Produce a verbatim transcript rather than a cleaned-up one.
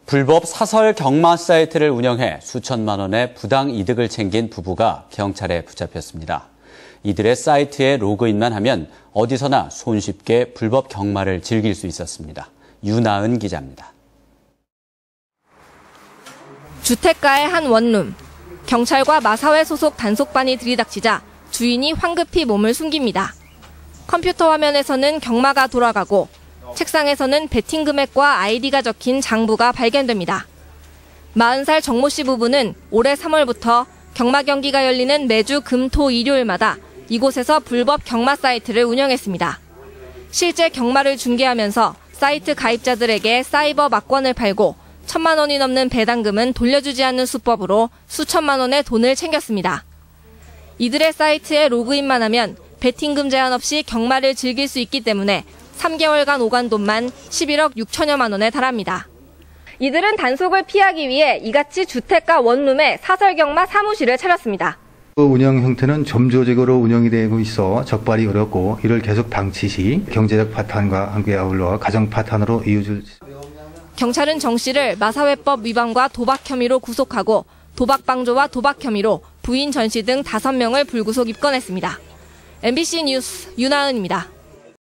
불법 사설 경마 사이트를 운영해 수천만 원의 부당 이득을 챙긴 부부가 경찰에 붙잡혔습니다. 이들의 사이트에 로그인만 하면 어디서나 손쉽게 불법 경마를 즐길 수 있었습니다. 유나은 기자입니다. 주택가의 한 원룸. 경찰과 마사회 소속 단속반이 들이닥치자 주인이 황급히 몸을 숨깁니다. 컴퓨터 화면에서는 경마가 돌아가고 책상에서는 베팅 금액과 아이디가 적힌 장부가 발견됩니다. 마흔 살 정모 씨 부부는 올해 삼월부터 경마 경기가 열리는 매주 금, 토, 일요일마다 이곳에서 불법 경마 사이트를 운영했습니다. 실제 경마를 중계하면서 사이트 가입자들에게 사이버 막권을 팔고 천만 원이 넘는 배당금은 돌려주지 않는 수법으로 수천만 원의 돈을 챙겼습니다. 이들의 사이트에 로그인만 하면 베팅금 제한 없이 경마를 즐길 수 있기 때문에 삼 개월간 오간 돈만 십일억 육천여만 원에 달합니다. 이들은 단속을 피하기 위해 이같이 주택가 원룸에 사설경마 사무실을 차렸습니다. 운영 형태는 점조직으로 운영이 되고 있어 적발이 어렵고 이를 계속 방치 시 경제적 파탄과 함께 아울러 가정 파탄으로 이어질. 경찰은 정 씨를 마사회법 위반과 도박 혐의로 구속하고 도박 방조와 도박 혐의로 부인 전 씨 등 다섯 명을 불구속 입건했습니다. 엠비씨 뉴스 유나은입니다.